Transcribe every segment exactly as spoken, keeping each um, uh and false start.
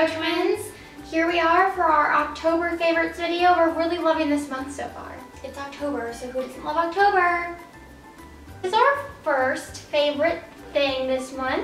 JoJo Twins. Here we are for our October favorites video. We're really loving this month so far. It's October, so who doesn't love October? This is our first favorite thing this month.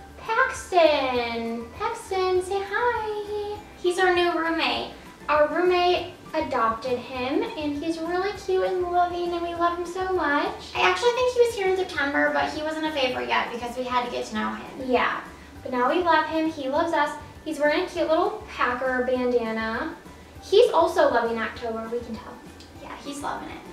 Paxton. Paxton, say hi. He's our new roommate. Our roommate adopted him, and he's really cute and loving, and we love him so much. I actually think he was here in September, but he wasn't a favorite yet because we had to get to know him. Yeah, but now we love him. He loves us. He's wearing a cute little Packer bandana. He's also loving October, we can tell. Yeah, he's loving it.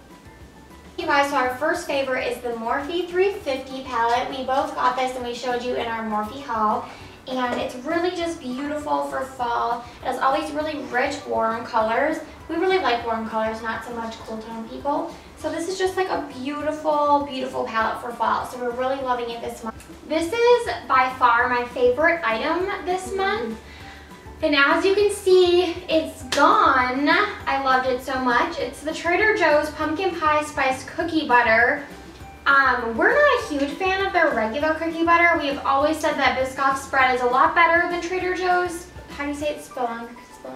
You guys, so our first favorite is the Morphe three fifty palette. We both got this and we showed you in our Morphe haul. And it's really just beautiful for fall. It has all these really rich, warm colors. We really like warm colors, not so much cool tone people. So this is just like a beautiful, beautiful palette for fall. So we're really loving it this month. This is by far my favorite item this month. And as you can see, it's gone. I loved it so much. It's the Trader Joe's Pumpkin Pie Spice Cookie Butter. Um, we're not a huge fan of their regular cookie butter. We've always said that Biscoff spread is a lot better than Trader Joe's. How do you say it? Spelunk?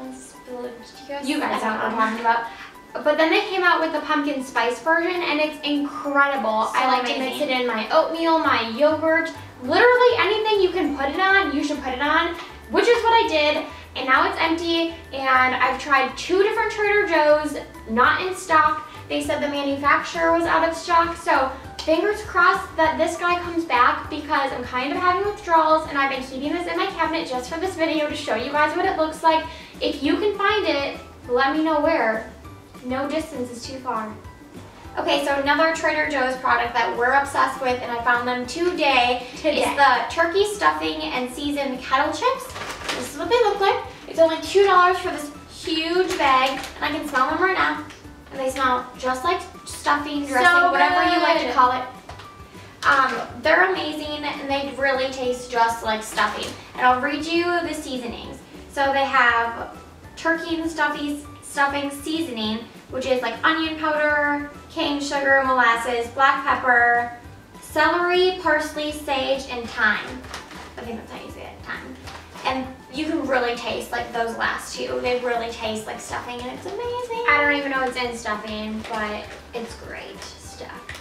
Spelunk? You guys know what I'm talking about. But then they came out with the pumpkin spice version, and it's incredible. So I like amazing. to mix it in my oatmeal, my yogurt, literally anything you can put it on, you should put it on, which is what I did. And now it's empty, and I've tried two different Trader Joe's, not in stock. They said the manufacturer was out of stock, so fingers crossed that this guy comes back because I'm kind of having withdrawals, and I've been keeping this in my cabinet just for this video to show you guys what it looks like. If you can find it, let me know where. No distance is too far. Okay, so another Trader Joe's product that we're obsessed with, and I found them today, today. is the turkey stuffing and seasoned kettle chips. This is what they look like. It's only two dollars for this huge bag, and I can smell them right now. And they smell just like stuffing, dressing, so whatever you like to call it. Um, they're amazing, and they really taste just like stuffing. And I'll read you the seasonings. So they have turkey and stuffing, stuffing seasoning, which is like onion powder, cane sugar, molasses, black pepper, celery, parsley, sage, and thyme. I think that's how you say it, thyme. And you can really taste like those last two. They really taste like stuffing, and it's amazing. I don't even know what's in stuffing, but it's great stuff.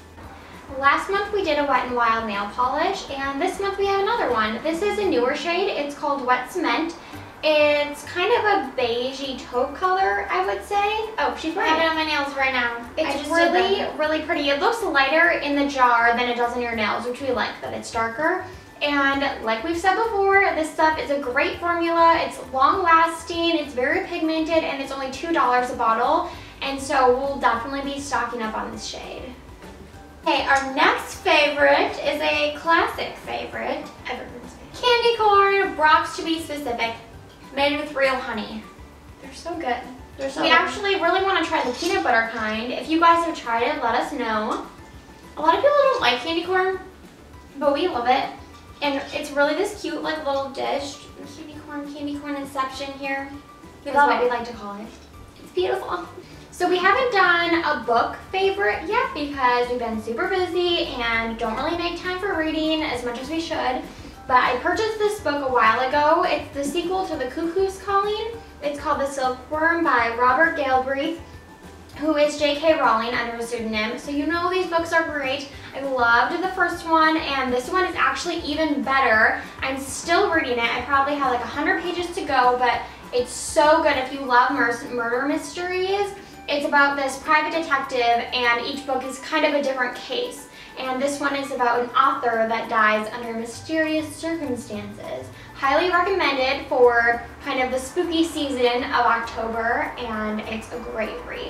Last month we did a Wet n Wild nail polish, and this month we have another one. This is a newer shade. It's called Wet Cement. It's kind of a beigey taupe color, I would say. Oh, she's wearing it on my nails right now. It's really, really pretty. It looks lighter in the jar than it does in your nails, which we like, that it's darker. And like we've said before, this stuff is a great formula. It's long lasting, it's very pigmented, and it's only two dollars a bottle. And so we'll definitely be stocking up on this shade. Okay, our next favorite is a classic favorite. Everyone's favorite. Candy corn, Brock's to be specific, made with real honey. They're so good. They're so we good. actually really want to try the peanut butter kind. If you guys have tried it, let us know. A lot of people don't like candy corn, but we love it. And it's really this cute like little dish. Candy corn, candy corn inception here. We love what we like to call it. It's beautiful. So we haven't done a book favorite yet because we've been super busy and don't really make time for reading as much as we should. But I purchased this book a while ago. It's the sequel to The Cuckoo's Calling. It's called The Silkworm by Robert Galbraith, who is J K Rowling under a pseudonym. So you know these books are great. I loved the first one, and this one is actually even better. I'm still reading it. I probably have like one hundred pages to go, but it's so good if you love murder mysteries. It's about this private detective, and each book is kind of a different case. And this one is about an author that dies under mysterious circumstances. Highly recommended for kind of the spooky season of October, and it's a great read.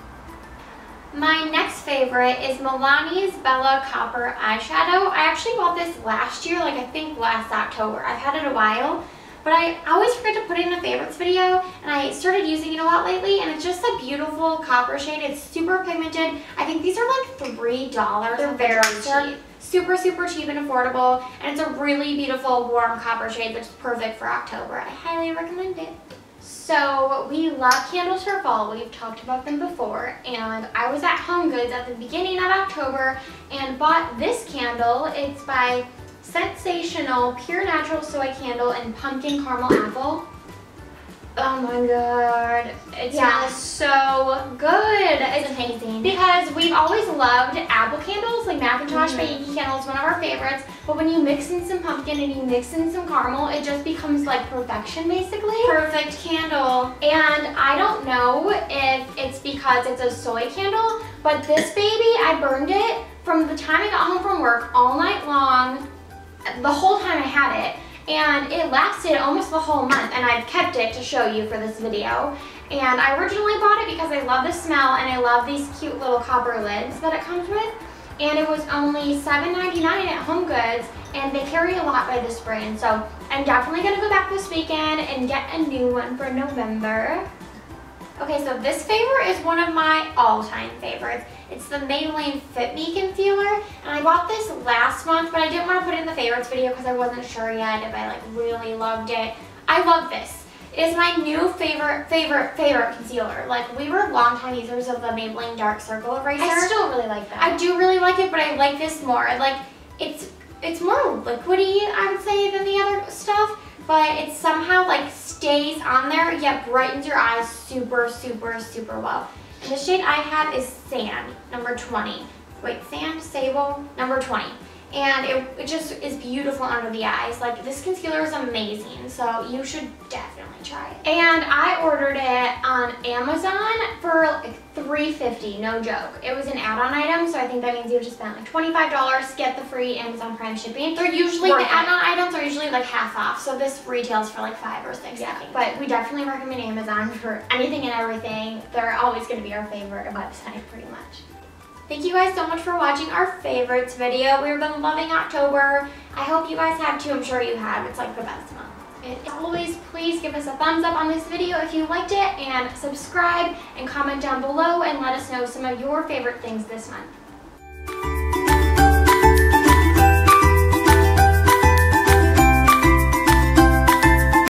My next favorite is Milani's Bella Copper Eyeshadow. I actually bought this last year, like I think last October. I've had it a while, but I always forget to put it in a favorites video, and I started using it a lot lately, and it's just a beautiful copper shade. It's super pigmented. I think these are like three dollars. They're very cheap. Super, super cheap and affordable, and it's a really beautiful warm copper shade that's perfect for October. I highly recommend it. So we love candles for fall. We've talked about them before, and I was at HomeGoods at the beginning of October and bought this candle. It's by Sensational Pure Natural Soy Candle in Pumpkin Caramel Apple. Oh my god, it Yeah. smells so good. It's amazing. Because we've always loved apple candles, like Macintosh by Mhm. Yankee Candle is one of our favorites, but when you mix in some pumpkin and you mix in some caramel, it just becomes like perfection basically. Perfect candle. And I don't know if it's because it's a soy candle, but this baby, I burned it from the time I got home from work all night long, the whole time I had it. And it lasted almost the whole month, and I've kept it to show you for this video. And I originally bought it because I love the smell and I love these cute little copper lids that it comes with. And it was only seven ninety-nine at HomeGoods, and they carry a lot by this brand. So I'm definitely gonna go back this weekend and get a new one for November. Okay, so this favorite is one of my all-time favorites. It's the Maybelline Fit Me Concealer, and I bought this last month, but I didn't want to put it in the favorites video because I wasn't sure yet if I like really loved it. I love this. It is my new favorite, favorite, favorite concealer. Like, we were longtime users of the Maybelline Dark Circle Eraser. I still really like that. I do really like it, but I like this more. Like, it's it's more liquidy, I would say, than the other stuff, but it somehow like stays on there, yet brightens your eyes super, super, super well. And the shade I have is Sand, number twenty. Wait, Sand, Sable, number twenty. And it, it just is beautiful under the eyes. Like, this concealer is amazing, so you should definitely try it. And I ordered it on Amazon for like three fifty, no joke. It was an add-on item, so I think that means you just spent like twenty-five dollars, get the free Amazon Prime shipping. They're usually, Worth the it. add-on items are usually like half off, so this retails for like five or six, Yeah. I think. But we definitely recommend Amazon for anything and everything. They're always gonna be our favorite website, pretty much. Thank you guys so much for watching our favorites video. We've been loving October. I hope you guys have too. I'm sure you have. It's like the best month. And as always, please give us a thumbs up on this video if you liked it, and subscribe and comment down below and let us know some of your favorite things this month.